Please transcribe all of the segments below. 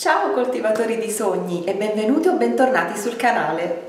Ciao coltivatori di sogni e benvenuti o bentornati sul canale.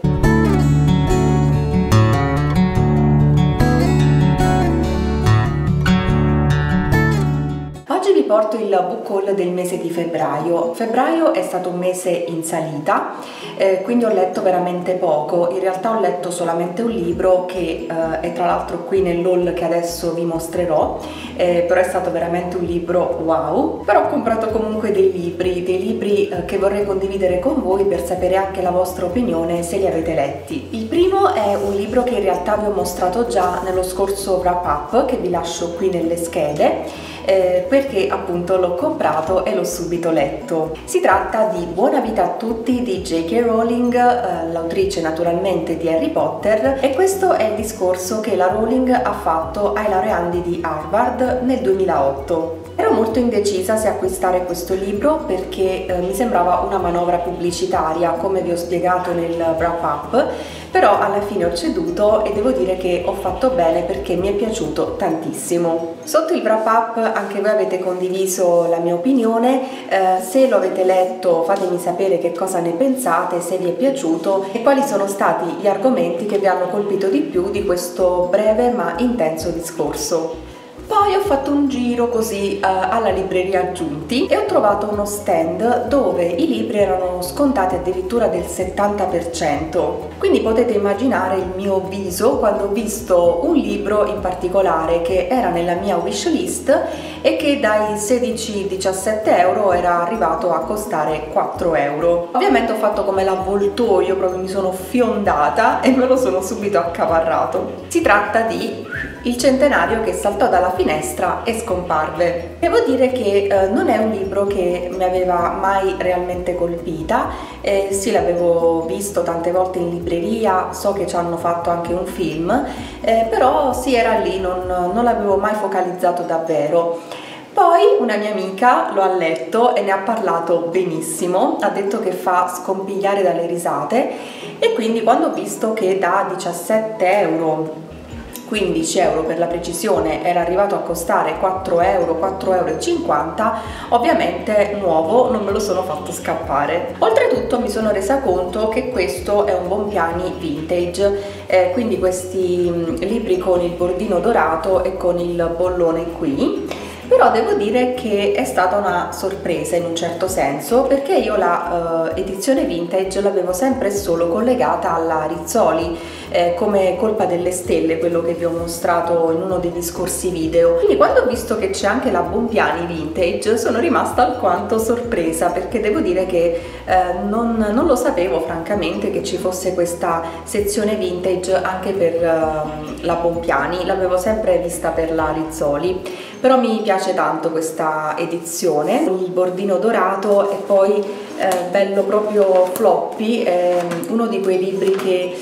Oggi vi porto il book haul del mese di febbraio. Febbraio è stato un mese in salita, quindi ho letto veramente poco. In realtà ho letto solamente un libro che è tra l'altro qui nell'haul che adesso vi mostrerò, però è stato veramente un libro wow. Però ho comprato comunque dei libri che vorrei condividere con voi per sapere anche la vostra opinione se li avete letti. Il primo è un libro che in realtà vi ho mostrato già nello scorso wrap up, che vi lascio qui nelle schede. Perché appunto l'ho comprato e l'ho subito letto. Si tratta di Buona vita a tutti di J.K. Rowling, l'autrice naturalmente di Harry Potter, e questo è il discorso che la Rowling ha fatto ai laureandi di Harvard nel 2008. Ero molto indecisa se acquistare questo libro perché mi sembrava una manovra pubblicitaria, come vi ho spiegato nel wrap up, però alla fine ho ceduto e devo dire che ho fatto bene perché mi è piaciuto tantissimo. Sotto il wrap up anche voi avete condiviso la mia opinione, se lo avete letto fatemi sapere che cosa ne pensate, se vi è piaciuto e quali sono stati gli argomenti che vi hanno colpito di più di questo breve ma intenso discorso. Poi ho fatto un giro così alla libreria Giunti e ho trovato uno stand dove i libri erano scontati addirittura del 70%. Quindi potete immaginare il mio viso quando ho visto un libro in particolare che era nella mia wish list e che dai 16-17 euro era arrivato a costare 4 euro. Ovviamente ho fatto come l'avvoltoio, proprio mi sono fiondata e me lo sono subito accaparrato. Si tratta di Il centenario che saltò dalla finestra e scomparve. Devo dire che non è un libro che mi aveva mai realmente colpita, sì, l'avevo visto tante volte in libreria, so che ci hanno fatto anche un film, però sì, era lì, non l'avevo mai focalizzato davvero. Poi una mia amica lo ha letto e ne ha parlato benissimo, ha detto che fa scompigliare dalle risate e quindi quando ho visto che da 17 euro 15 euro per la precisione era arrivato a costare 4 euro, 4,50 euro, ovviamente nuovo non me lo sono fatto scappare. Oltretutto mi sono resa conto che questo è un Bompiani vintage, quindi questi libri con il bordino dorato e con il bollone qui. Però devo dire che è stata una sorpresa in un certo senso, perché io la edizione vintage l'avevo sempre e solo collegata alla Rizzoli, come Colpa delle stelle, quello che vi ho mostrato in uno degli scorsi video. Quindi quando ho visto che c'è anche la Bompiani vintage sono rimasta alquanto sorpresa, perché devo dire che non lo sapevo francamente che ci fosse questa sezione vintage anche per la Bompiani, l'avevo sempre vista per la Rizzoli. Però mi piace tanto questa edizione, il bordino dorato e poi bello proprio floppy, uno di quei libri che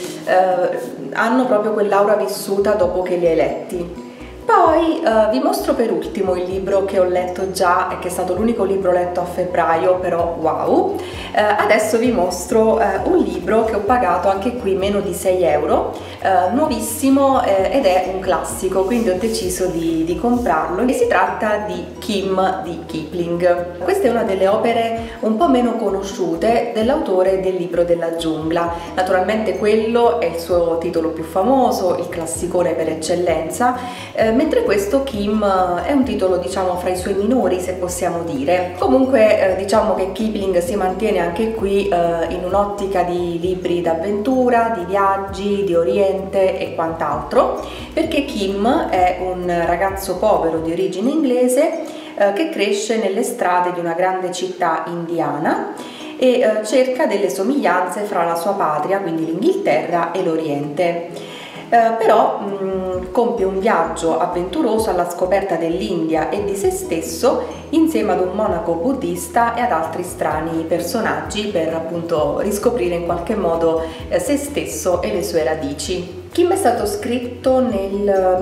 hanno proprio quell'aura vissuta dopo che li hai letti. Poi vi mostro per ultimo il libro che ho letto già e che è stato l'unico libro letto a febbraio, però wow. Adesso vi mostro un libro che ho pagato anche qui meno di 6 euro, nuovissimo ed è un classico, quindi ho deciso di comprarlo e si tratta di Kim di Kipling. Questa è una delle opere un po' meno conosciute dell'autore del Libro della giungla. Naturalmente quello è il suo titolo più famoso, il classicone per eccellenza, mentre questo Kim è un titolo diciamo fra i suoi minori, se possiamo dire. Comunque diciamo che Kipling si mantiene anche qui in un'ottica di libri d'avventura, di viaggi, di Oriente e quant'altro, perché Kim è un ragazzo povero di origine inglese che cresce nelle strade di una grande città indiana e cerca delle somiglianze fra la sua patria, quindi l'Inghilterra, e l'Oriente. Però compie un viaggio avventuroso alla scoperta dell'India e di se stesso insieme ad un monaco buddista e ad altri strani personaggi per appunto riscoprire in qualche modo se stesso e le sue radici. Kim è stato scritto nel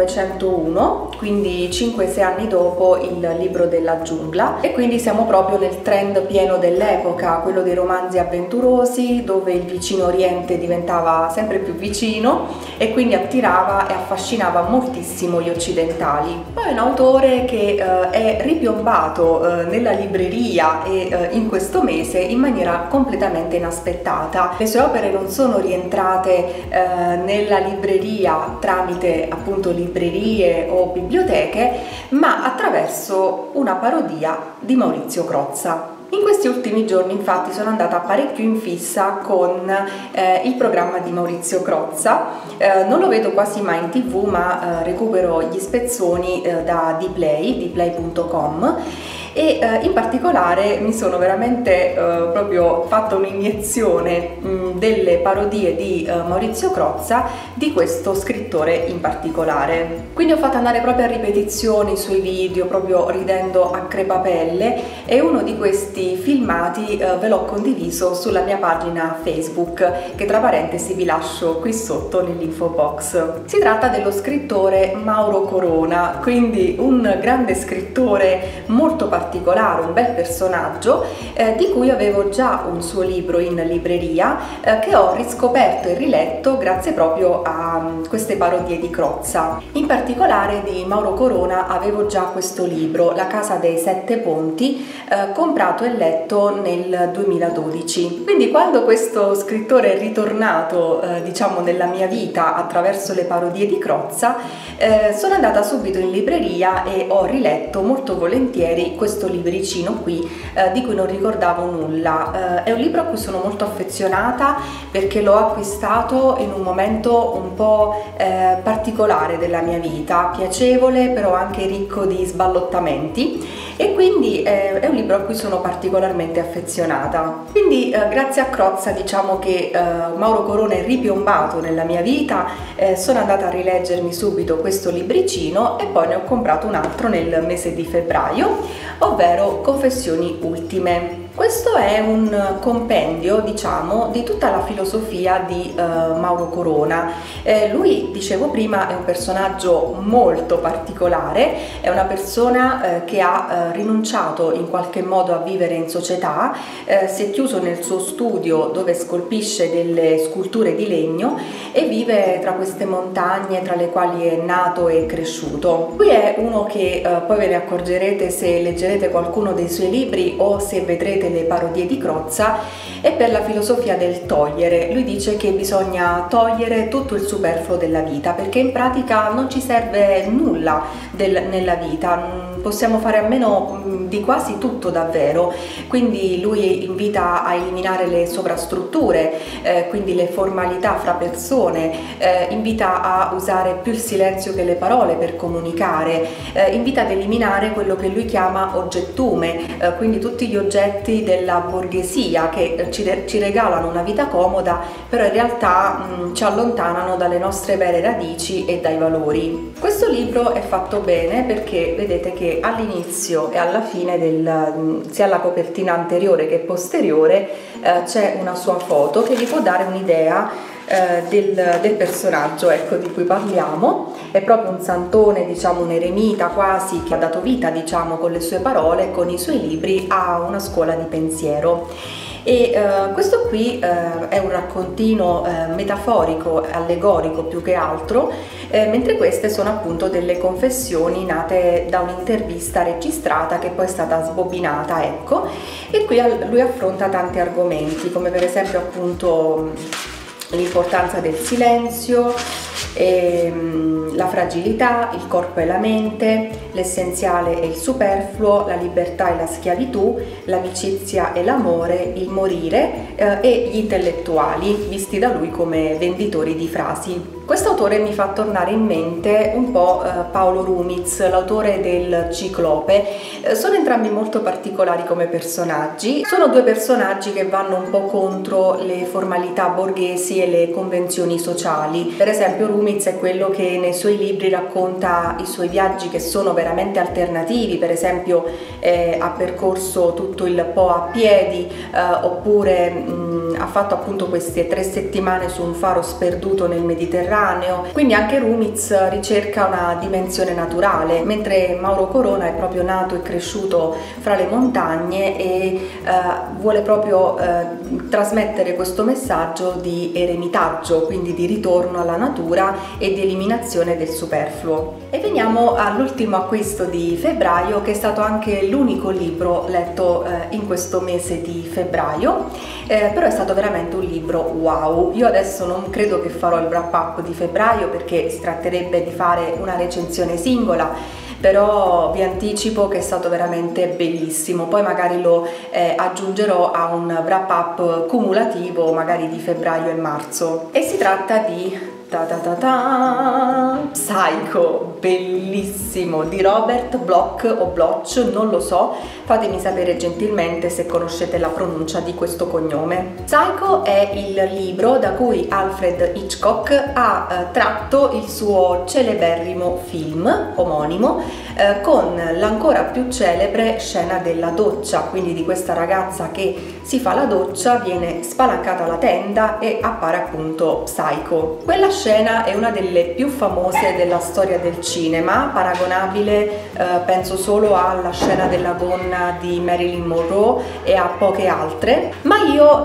1901, quindi 5-6 anni dopo il Libro della giungla, e quindi siamo proprio nel trend pieno dell'epoca, quello dei romanzi avventurosi dove il vicino oriente diventava sempre più vicino e quindi attirava e affascinava moltissimo gli occidentali. Poi è un autore che è ripiombato nella libreria e in questo mese in maniera completamente inaspettata. Le sue opere non sono rientrate nella libreria tramite appunto librerie o biblioteche, ma attraverso una parodia di Maurizio Crozza. In questi ultimi giorni infatti sono andata parecchio in fissa con il programma di Maurizio Crozza, non lo vedo quasi mai in TV, ma recupero gli spezzoni da dplay.com, e in particolare mi sono veramente proprio fatta un'iniezione delle parodie di Maurizio Crozza, di questo scrittore in particolare. Quindi ho fatto andare proprio a ripetizione i suoi video, proprio ridendo a crepapelle, e uno di questi filmati ve l'ho condiviso sulla mia pagina Facebook, che tra parentesi vi lascio qui sotto nell'info box. Si tratta dello scrittore Mauro Corona, quindi un grande scrittore molto particolare, un bel personaggio, di cui avevo già un suo libro in libreria, che ho riscoperto e riletto grazie proprio a queste parodie di Crozza. In particolare di Mauro Corona avevo già questo libro, La casa dei sette ponti, comprato e letto nel 2012. Quindi quando questo scrittore è ritornato diciamo nella mia vita attraverso le parodie di Crozza, sono andata subito in libreria e ho riletto molto volentieri questo libricino qui, di cui non ricordavo nulla. È un libro a cui sono molto affezionata perché l'ho acquistato in un momento un po' particolare della mia vita, piacevole però anche ricco di sballottamenti, e quindi è un libro a cui sono particolarmente affezionata. Quindi grazie a Crozza diciamo che Mauro Corona è ripiombato nella mia vita, sono andata a rileggermi subito questo libricino e poi ne ho comprato un altro nel mese di febbraio, ovvero Confessioni ultime. Questo è un compendio, diciamo, di tutta la filosofia di Mauro Corona. Lui, dicevo prima, è un personaggio molto particolare, è una persona che ha rinunciato in qualche modo a vivere in società, si è chiuso nel suo studio dove scolpisce delle sculture di legno e vive tra queste montagne tra le quali è nato e cresciuto. Lui è uno che poi ve ne accorgerete se leggerete qualcuno dei suoi libri o se vedrete le parodie di Crozza, è per la filosofia del togliere. Lui dice che bisogna togliere tutto il superfluo della vita perché in pratica non ci serve nulla nella vita, possiamo fare a meno di quasi tutto davvero. Quindi lui invita a eliminare le sovrastrutture, quindi le formalità fra persone, invita a usare più il silenzio che le parole per comunicare, invita ad eliminare quello che lui chiama oggettume, quindi tutti gli oggetti della borghesia che ci regalano una vita comoda, però in realtà ci allontanano dalle nostre vere radici e dai valori. Questo libro è fatto bene perché vedete che all'inizio e alla fine sia alla copertina anteriore che posteriore c'è una sua foto che vi può dare un'idea del personaggio, ecco, di cui parliamo. È proprio un santone, diciamo un eremita quasi, che ha dato vita, diciamo, con le sue parole, con i suoi libri, a una scuola di pensiero. E questo qui è un raccontino metaforico, allegorico più che altro, mentre queste sono appunto delle confessioni nate da un'intervista registrata che poi è stata sbobinata, ecco, e qui lui affronta tanti argomenti, come per esempio appunto l'importanza del silenzio, la fragilità, il corpo e la mente, l'essenziale e il superfluo, la libertà e la schiavitù, l'amicizia e l'amore, il morire e gli intellettuali, visti da lui come venditori di frasi. Quest'autore mi fa tornare in mente un po' Paolo Rumiz, l'autore del Ciclope. Sono entrambi molto particolari come personaggi, sono due personaggi che vanno un po' contro le formalità borghesi e le convenzioni sociali. Per esempio Rumiz è quello che nei suoi libri racconta i suoi viaggi che sono veramente alternativi, per esempio ha percorso tutto il Po a piedi, oppure ha fatto appunto queste 3 settimane su un faro sperduto nel Mediterraneo, Mediterraneo, quindi anche Rumiz ricerca una dimensione naturale, mentre Mauro Corona è proprio nato e cresciuto fra le montagne e vuole proprio trasmettere questo messaggio di eremitaggio, quindi di ritorno alla natura e di eliminazione del superfluo. E veniamo all'ultimo acquisto di febbraio, che è stato anche l'unico libro letto in questo mese di febbraio, però è stato veramente un libro wow. Io adesso non credo che farò il wrap up di febbraio, perché si tratterebbe di fare una recensione singola, però vi anticipo che è stato veramente bellissimo. Poi magari lo aggiungerò a un wrap up cumulativo, magari di febbraio e marzo. E si tratta di Psycho, bellissimo, di Robert Bloch o Bloch, non lo so, fatemi sapere gentilmente se conoscete la pronuncia di questo cognome. Psycho è il libro da cui Alfred Hitchcock ha tratto il suo celeberrimo film omonimo, con l'ancora più celebre scena della doccia, quindi di questa ragazza che si fa la doccia, viene spalancata la tenda e appare appunto Psycho. Quella scena è una delle più famose della storia del cinema, paragonabile penso solo alla scena della gonna di Marilyn Monroe e a poche altre, ma io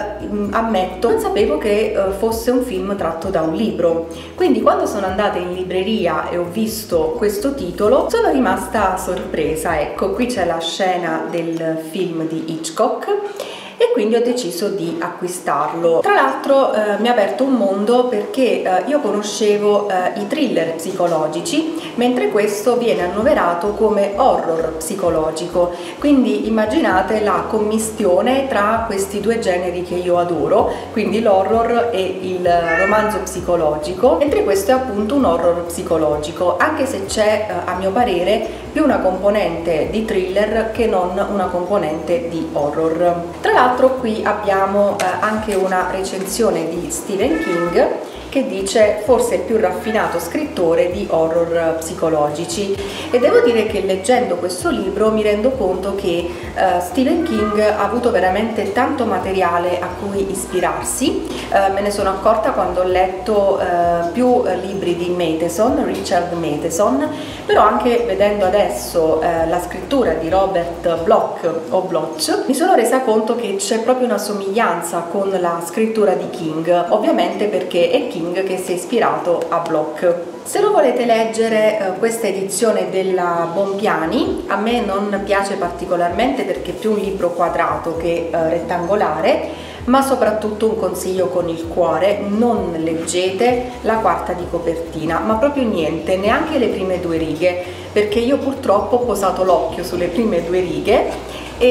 ammetto, non sapevo che fosse un film tratto da un libro, quindi quando sono andata in libreria e ho visto questo titolo sono rimasta sorpresa. Ecco, qui c'è la scena del film di Hitchcock e quindi ho deciso di acquistarlo. Tra l'altro mi ha aperto un mondo, perché io conoscevo i thriller psicologici, mentre questo viene annoverato come horror psicologico, quindi immaginate la commistione tra questi due generi che io adoro, quindi l'horror e il romanzo psicologico, mentre questo è appunto un horror psicologico, anche se c'è a mio parere più una componente di thriller che non una componente di horror. Tra l'altro qui abbiamo anche una recensione di Stephen King che dice forse il più raffinato scrittore di horror psicologici, e devo dire che leggendo questo libro mi rendo conto che Stephen King ha avuto veramente tanto materiale a cui ispirarsi. Me ne sono accorta quando ho letto più libri di Richard Matheson, però anche vedendo adesso la scrittura di Robert Bloch o Bloch mi sono resa conto che c'è proprio una somiglianza con la scrittura di King, ovviamente perché è King che si è ispirato a Bloch. Se lo volete leggere, questa edizione della Bompiani a me non piace particolarmente, perché è più un libro quadrato che rettangolare, ma soprattutto un consiglio con il cuore: non leggete la quarta di copertina, ma proprio niente, neanche le prime due righe, perché io purtroppo ho posato l'occhio sulle prime due righe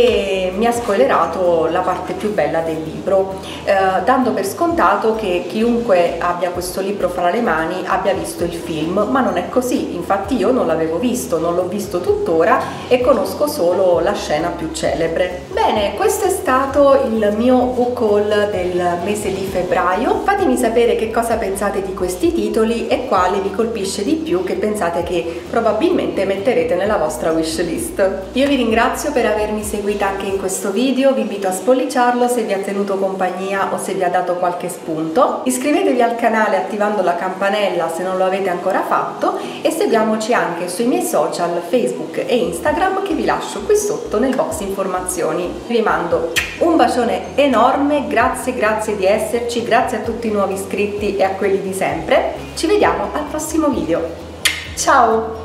e mi ha spoilerato la parte più bella del libro, dando per scontato che chiunque abbia questo libro fra le mani abbia visto il film, ma non è così. Infatti io non l'avevo visto, non l'ho visto tuttora e conosco solo la scena più celebre. Bene, questo è stato il mio book haul del mese di febbraio. Fatemi sapere che cosa pensate di questi titoli e quale vi colpisce di più, che pensate che probabilmente metterete nella vostra wishlist. Io vi ringrazio per avermi seguita anche in questo video, vi invito a spolliciarlo se vi ha tenuto compagnia o se vi ha dato qualche spunto. Iscrivetevi al canale attivando la campanella se non lo avete ancora fatto, e seguiamoci anche sui miei social Facebook e Instagram, che vi lascio qui sotto nel box informazioni. Vi mando un bacione enorme, grazie di esserci, grazie a tutti i nuovi iscritti e a quelli di sempre. Ci vediamo al prossimo video. Ciao!